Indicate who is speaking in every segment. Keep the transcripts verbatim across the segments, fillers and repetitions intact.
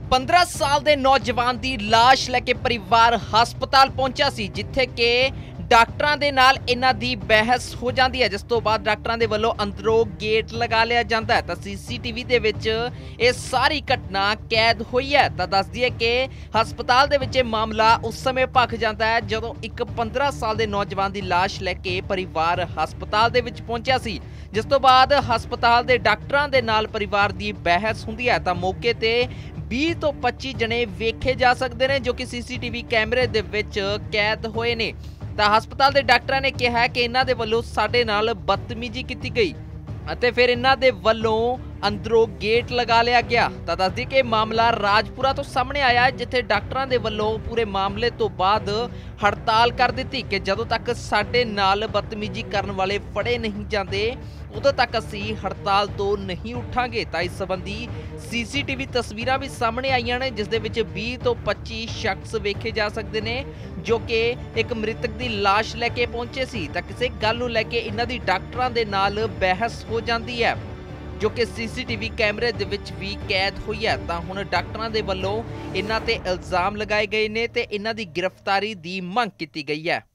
Speaker 1: पंद्रह साल के नौजवान की लाश लैके परिवार हस्पताल पहुंचा सी, जिथे कि डॉक्टरां दे नाल इन्हां दी बहस हो जाती है, जिस तो बाद डॉक्टरां दे वल्लों अंदरों गेट लगा लिया जाता है। तो सीसीटीवी दे विच ये सारी घटना कैद हुई है। तो दस दिए कि हस्पताल दे विच ये मामला उस समय भख जाता है जदों एक पंद्रह साल के नौजवान की लाश लैके परिवार हस्पताल दे विच पहुंचा सी, जिस तो बाद हस्पताल के डॉक्टरां दे नाल परिवार की बहस हुंदी है। तो मौके ते बीस तो पच्ची जने वेखे जा सकते हैं, जो कि सीसीटीवी कैमरे दे विच कैद होए ने। तो हस्पताल के डॉक्टरों ने कहा है कि इन्हां दे वल्लों साडे नाल बदतमीजी की गई ਅਤੇ ਫਿਰ ਇਹਨਾਂ ਦੇ ਵੱਲੋਂ ਅੰਦਰੋਂ ਗੇਟ ਲਗਾ ਲਿਆ ਗਿਆ। ਤਾਂ ਦੱਸਦੀ ਕਿ ਮਾਮਲਾ ਰਾਜਪੁਰਾ ਤੋਂ ਸਾਹਮਣੇ ਆਇਆ ਹੈ, ਜਿੱਥੇ ਡਾਕਟਰਾਂ ਦੇ ਵੱਲੋਂ ਪੂਰੇ ਮਾਮਲੇ ਤੋਂ ਬਾਅਦ ਹੜਤਾਲ ਕਰ ਦਿੱਤੀ ਕਿ ਜਦੋਂ ਤੱਕ ਸਾਡੇ ਨਾਲ ਬਦਤਮੀਜੀ ਕਰਨ ਵਾਲੇ ਫੜੇ ਨਹੀਂ ਜਾਂਦੇ ਉਦੋਂ ਤੱਕ ਅਸੀਂ ਹੜਤਾਲ ਤੋਂ ਨਹੀਂ ਉੱਠਾਂਗੇ। ਤਾਂ ਇਸ ਸੰਬੰਧੀ ਸੀਸੀਟੀਵੀ ਤਸਵੀਰਾਂ ਵੀ ਸਾਹਮਣੇ ਆਈਆਂ ਨੇ, ਜਿਸ ਦੇ ਵਿੱਚ ਵੀਹ ਤੋਂ ਪੱਚੀ ਸ਼ਖਸ ਵੇਖੇ ਜਾ ਸਕਦੇ ਨੇ, ਜੋ ਕਿ ਇੱਕ ਮ੍ਰਿਤਕ ਦੀ ਲਾਸ਼ ਲੈ ਕੇ ਪਹੁੰਚੇ ਸੀ। ਤਾਂ ਕਿਸੇ ਗੱਲ ਨੂੰ ਲੈ ਕੇ ਇਹਨਾਂ ਦੀ ਡਾਕਟਰਾਂ ਦੇ ਨਾਲ ਬਹਿਸ ਹੋ ਜਾਂਦੀ ਹੈ, ਜੋ ਕਿ ਸੀਸੀਟੀਵੀ ਕੈਮਰੇ ਦੇ ਵਿੱਚ ਵੀ ਕੈਦ ਹੋਈ ਹੈ। ਤਾਂ ਹੁਣ ਡਾਕਟਰਾਂ ਦੇ ਵੱਲੋਂ ਇਹਨਾਂ ਤੇ ਇਲਜ਼ਾਮ ਲਗਾਏ ਗਏ ਨੇ ਤੇ ਇਹਨਾਂ ਦੀ ਗ੍ਰਿਫਤਾਰੀ ਦੀ ਮੰਗ ਕੀਤੀ ਗਈ ਹੈ।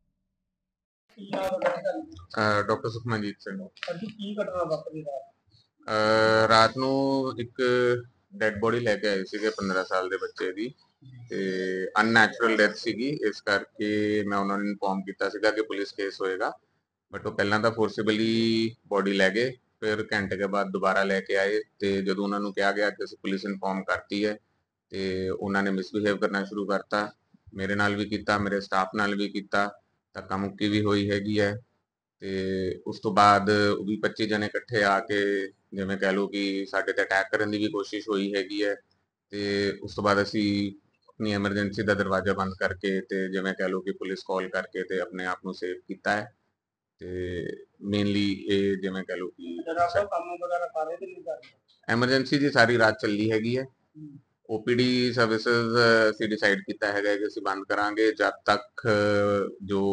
Speaker 2: ਡਾਕਟਰ ਸੁਖਮਨਜੀਤ ਸਿੰਘ
Speaker 3: ਕੀ ਘਟਨਾ ਵਾਪਰੀ ਰਾਤ?
Speaker 2: ਰਾਤ ਨੂੰ ਇੱਕ ਡੈਡ ਬੋਡੀ ਲੈ ਕੇ ਆਏ ਸੀਗੇ ਪੰਦਰਾਂ ਸਾਲ ਦੇ ਬੱਚੇ ਦੀ, ਤੇ ਅਨਨੈਚੁਰਲ ਡੈਥ ਸੀਗੀ। ਇਸ ਕਰਕੇ ਮੈਂ ਉਹਨਾਂ ਨੂੰ ਇਨਫੋਰਮ ਕੀਤਾ ਸੀਗਾ ਕਿ ਪੁਲਿਸ ਕੇਸ ਹੋਏਗਾ, ਬਟ ਉਹ ਪਹਿਲਾਂ ਤਾਂ ਫੋਰਸੇਬਲੀ ਬੋਡੀ ਲੈ ਗਏ, ਫਿਰ ਘੰਟੇ ਕੇ ਬਾਅਦ ਦੁਬਾਰਾ ਲੈ ਕੇ ਆਏ। ਤੇ ਜਦੋਂ ਉਹਨਾਂ ਨੂੰ ਕਿਹਾ ਗਿਆ ਕਿ ਅਸੀਂ ਪੁਲਿਸ ਇਨਫੋਰਮ ਕਰਤੀ ਹੈ, ਤੇ ਉਹਨਾਂ ਨੇ ਮਿਸਬਿਹੇਵ ਕਰਨਾ ਸ਼ੁਰੂ ਕਰਤਾ, ਮੇਰੇ ਨਾਲ ਵੀ ਕੀਤਾ, ਮੇਰੇ ਸਟਾਫ ਨਾਲ ਵੀ ਕੀਤਾ, ਧੱਕਾ ਮੁੱਕੀ ਵੀ ਹੋਈ ਹੈਗੀ ਹੈ। ਤੇ ਉਸ ਤੋਂ ਬਾਅਦ ਵੀਹ ਪੱਚੀ ਜਣੇ ਇਕੱਠੇ ਆ ਕੇ ਜਿਵੇਂ ਕਹਿ ਲਓ ਕਿ ਸਾਡੇ ਤੇ ਅਟੈਕ ਕਰਨ ਦੀ ਵੀ ਕੋਸ਼ਿਸ਼ ਹੋਈ ਹੈਗੀ ਹੈ। ਤੇ ਉਸ ਤੋਂ ਬਾਅਦ ਅਸੀਂ ਆਪਣੀ ਐਮਰਜੈਂਸੀ ਦਾ ਦਰਵਾਜ਼ਾ ਬੰਦ ਕਰਕੇ ਤੇ ਜਿਵੇਂ ਕਹਿ ਲਓ ਕਿ ਪੁਲਿਸ ਕਾਲ ਕਰਕੇ ਤੇ ਆਪਣੇ ਆਪ ਨੂੰ ਸੇਵ ਕੀਤਾ ਹੈ। ਤੇ ਮੇਨਲੀ ਇਹ ਜਿਵੇਂ ਕਹਿ ਲਓ ਕਿ
Speaker 3: ਕੰਮ ਵਗੈਰਾ ਸਾਰੇ ਤੇ ਨਹੀਂ ਕਰਦੇ,
Speaker 2: ਐਮਰਜੈਂਸੀ ਦੀ ਸਾਰੀ ਰਾਤ ਚੱਲੀ ਹੈਗੀ ਹੈ। ਓਪੀਡੀ ਸਰਵਿਸਿਜ਼ ਅਸੀਂ ਡਿਸਾਈਡ ਕੀਤਾ ਹੈਗਾ ਕਿ ਅਸੀਂ ਬੰਦ ਕਰਾਂਗੇ ਜਦ ਤੱਕ ਜੋ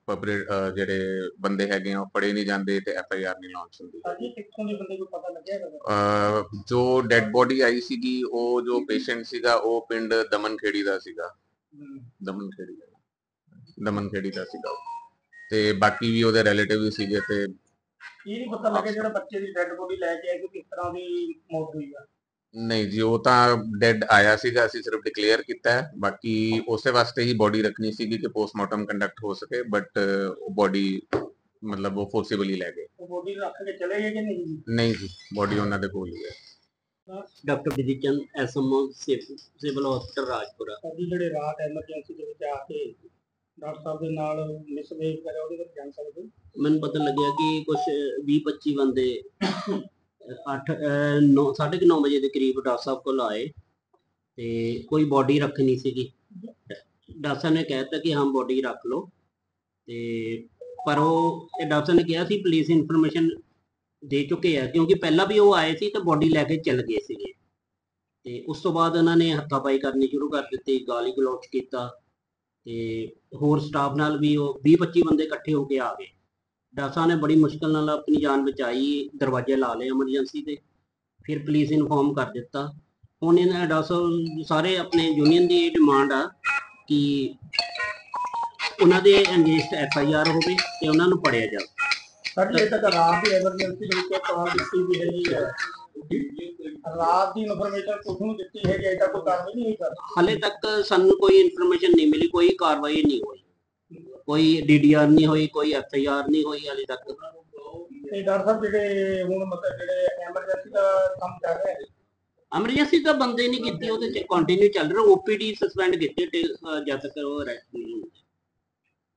Speaker 2: ਜਿਹੜੇ ਬੰਦੇ ਹੈਗੇ ਆ ਉਹ ਫੜੇ ਨਹੀਂ ਜਾਂਦੇ ਤੇ ਐਫ ਆਈ ਆਰ ਨਹੀਂ ਲਾਂਚ ਹੁੰਦੀ।
Speaker 3: ਕਿੱਥੋਂ ਦੇ ਬੰਦੇ ਕੋਈ ਪਤਾ ਲੱਗਿਆ?
Speaker 2: ਜੋ ਡੈਡ ਬੋਡੀ ਆਈ ਸੀਗੀ, ਉਹ ਜੋ ਪੇਸ਼ੈਂਟ ਸੀਗਾ ਉਹ ਪਿੰਡ ਦਮਨਖੇੜੀ ਦਾ ਸੀਗਾ, ਦਮਨਖੇੜੀ ਦਾ ਦਮਨਖੇੜੀ ਦਾ ਸੀਗਾ, ਤੇ ਬਾਕੀ ਵੀ ਉਹਦੇ ਰਿਲੇਟਿਵ ਵੀ ਸੀਗੇ। ਤੇ
Speaker 3: ਇਹ ਨਹੀਂ ਪਤਾ ਲੱਗਿਆ ਜਿਹੜਾ ਬੱਚੇ ਦੀ ਡੈਡ ਬੋਡੀ ਲੈ ਕੇ ਆਏ ਕਿ ਕਿਸ ਤਰ੍ਹਾਂ ਦੀ ਮੌਤ ਹੋਈ ਆ?
Speaker 2: ਨਹੀਂ ਜੀ, ਉਹ ਤਾਂ ਡੈਡ ਆਇਆ ਸੀਗਾ, ਅਸੀਂ ਸਿਰਫ ਡਿਕਲੇਅਰ ਕੀਤਾ ਹੈ। ਬਾਕੀ ਉਸੇ ਵਾਸਤੇ ਹੀ ਬੋਡੀ ਰੱਖਣੀ ਸੀਗੀ ਕਿ ਪੋਸਟਮਾਰਟਮ ਕੰਡਕਟ ਹੋ ਸਕੇ, ਬਟ ਉਹ ਬੋਡੀ ਮਤਲਬ ਉਹ ਫੋਰਸੇਬਲੀ ਲੈ ਗਏ।
Speaker 3: ਉਹ ਬੋਡੀ ਰੱਖ ਕੇ ਚਲੇ ਗਏ ਕਿ ਨਹੀਂ ਜੀ?
Speaker 2: ਨਹੀਂ ਜੀ, ਬੋਡੀ ਉਹਨਾਂ ਦੇ ਕੋਲ ਹੀ ਹੈ।
Speaker 4: Doctor Vijay Chand, SMO civil ਹਸਪਤਾਲ ਰਾਜਪੁਰਾ।
Speaker 3: ਸਾਡੀ ਜਿਹੜੇ ਰਾਤ ਐਮਰਜੈਂਸੀ ਦੇ ਵਿੱਚ ਆ ਕੇ ਡਾਕਟਰ ਸਾਹਿਬ ਦੇ ਨਾਲ ਮਿਸਬਿਹੇਵ ਕਰਿਆ, ਉਹਦੇ ਬਾਰੇ ਜਾਣ ਸਕਦੇ?
Speaker 4: ਮੈਨੂੰ ਪਤਾ ਲੱਗਿਆ ਕਿ ਕੁਝ ਵੀਹ ਪੱਚੀ ਬੰਦੇ ਅੱਠ ਨੌ ਸਾਢੇ ਕੁ ਨੌ ਵਜੇ ਦੇ ਕਰੀਬ ਡਾਕਟਰ ਸਾਹਿਬ ਕੋਲ ਆਏ ਤੇ ਕੋਈ ਬੋਡੀ ਰੱਖਣੀ ਸੀਗੀ। ਡਾਕਟਰ ਸਾਹਿਬ ਨੇ ਕਹਿ ਦਿੱਤਾ ਕਿ ਹਾਂ ਬੋਡੀ ਰੱਖ ਲਓ, ਤੇ ਪਰ ਉਹ ਡਾਕਟਰ ਸਾਹਿਬ ਨੇ ਕਿਹਾ ਸੀ ਪੁਲਿਸ ਇਨਫੋਰਮੇਸ਼ਨ ਦੇ ਚੁੱਕੇ ਆ, ਕਿਉਂਕਿ ਪਹਿਲਾਂ ਵੀ ਉਹ ਆਏ ਸੀ ਤਾਂ ਬੋਡੀ ਲੈ ਕੇ ਚੱਲ ਗਏ ਸੀਗੇ। ਤੇ ਉਸ ਤੋਂ ਬਾਅਦ ਉਹਨਾਂ ਨੇ ਹੱਥਾਪਾਈ ਕਰਨੀ ਸ਼ੁਰੂ ਕਰ ਦਿੱਤੀ, ਗਾਲੀ ਗਲੋਚ ਕੀਤਾ, ਤੇ ਹੋਰ ਸਟਾਫ ਨਾਲ ਵੀ ਉਹ ਵੀਹ ਪੱਚੀ ਬੰਦੇ ਇਕੱਠੇ ਹੋ ਕੇ ਆ ਗਏ। ਡਾਕਟਰ ਸਾਹਿਬ ਨੇ ਬੜੀ ਮੁਸ਼ਕਿਲ ਨਾਲ ਆਪਣੀ ਜਾਨ ਬਚਾਈ, ਦਰਵਾਜ਼ੇ ਲਾ ਲਏ ਐਮਰਜੈਂਸੀ ਦੇ, ਫਿਰ ਪੁਲਿਸ ਇਨਫੋਰਮ ਕਰ ਦਿੱਤਾ। ਹੁਣ ਇਹਨਾਂ ਡਾਕਟਰ ਸਾਹਿਬ ਸਾਰੇ ਆਪਣੇ ਯੂਨੀਅਨ ਦੀ ਇਹ ਡਿਮਾਂਡ ਆ ਕਿ ਉਹਨਾਂ ਦੇ ਅਗੇਂਸਟ ਐਫ ਆਈ ਆਰ ਹੋਵੇ ਤੇ ਉਹਨਾਂ ਨੂੰ ਫੜਿਆ ਜਾਵੇ।
Speaker 3: ਸਾਡੀ ਇਹ ਤਾਂ ਰਾਤ ਦੀ ਐਮਰਜੈਂਸੀ ਦੇ ਵਿੱਚ ਕਾਲ ਦਿੱਤੀ ਵੀ ਹੈਗੀ ਹੈ, ਰਾਤ ਦੀ ਇਨਫੋਰਮੇਸ਼ਨ ਤੁਹਾਨੂੰ ਦਿੱਤੀ ਹੈਗੀ, ਅਜੇ ਤੱਕ ਕੋਈ ਕਾਰਵਾਈ ਨਹੀਂ ਹੋਈ ਸਰ?
Speaker 4: ਹਾਲੇ ਤੱਕ ਸਾਨੂੰ ਕੋਈ ਇਨਫੋਰਮੇਸ਼ਨ ਨਹੀਂ ਮਿਲੀ, ਕੋਈ ਕਾਰਵਾਈ ਨਹੀਂ ਹੋਈ, ਕੋਈ ਡੀ ਡੀ ਆਰ ਨਹੀਂ ਹੋਈ, ਕੋਈ ਐਫ ਆਈ ਆਰ ਨਹੀਂ ਹੋਈ ਹਾਲੇ ਤੱਕ।
Speaker 3: ਤੇ ਡਾਕਟਰ ਸਾਹਿਬ ਜਿਹੜੇ ਹੁਣ ਮਤਲਬ ਜਿਹੜੇ ਐਮਰਜੈਂਸੀ ਦਾ ਕੰਮ ਕਰ ਰਹੇ ਹੈ,
Speaker 4: ਐਮਰਜੈਂਸੀ ਤਾਂ ਬੰਦੇ ਨਹੀਂ ਕੀਤੀ, ਉਹਦੇ ਚ ਕੰਟੀਨਿਊ ਚੱਲ ਰਿਹਾ। ਓਪੀਡੀ ਸਸਪੈਂਡ ਕੀਤੀ ਜਦ ਤੱਕ ਉਹ ਅਰੈਸਟ ਨਹੀਂ ਹੁੰਦੇ।